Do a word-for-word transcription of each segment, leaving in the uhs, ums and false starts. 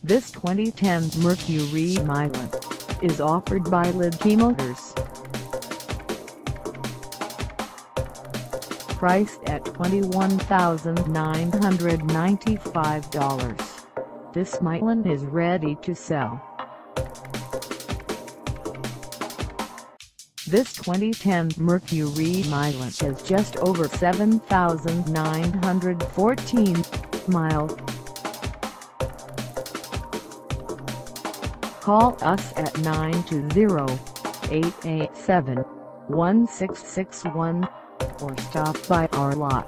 This twenty ten Mercury Milan is offered by Lidtke Motors. Priced at twenty-one thousand nine hundred ninety-five dollars, this Milan is ready to sell. This twenty ten Mercury Milan has just over seven thousand nine hundred fourteen miles. Call us at nine two zero, eight eight seven, one six six one or stop by our lot.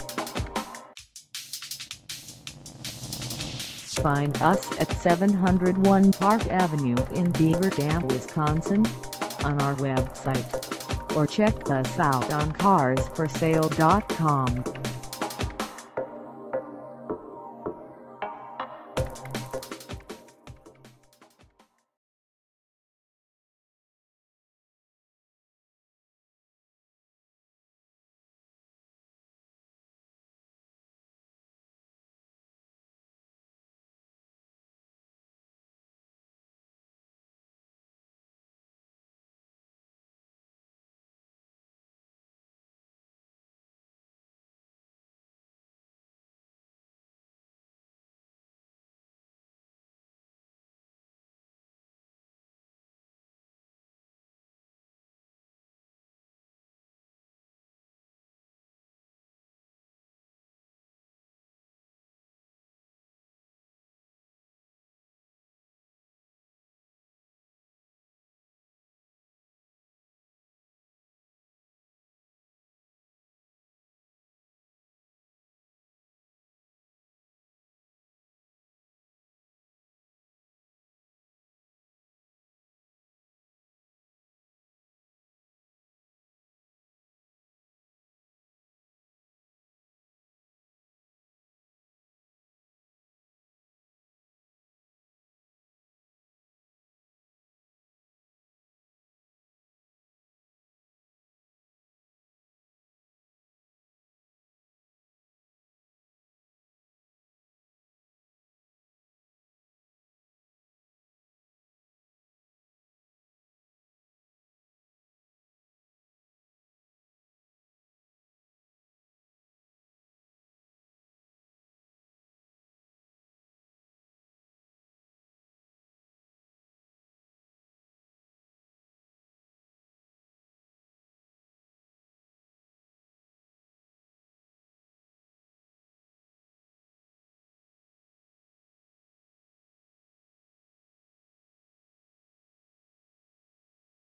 Find us at seven oh one Park Avenue in Beaver Dam, Wisconsin, on our website, or check us out on cars for sale dot com.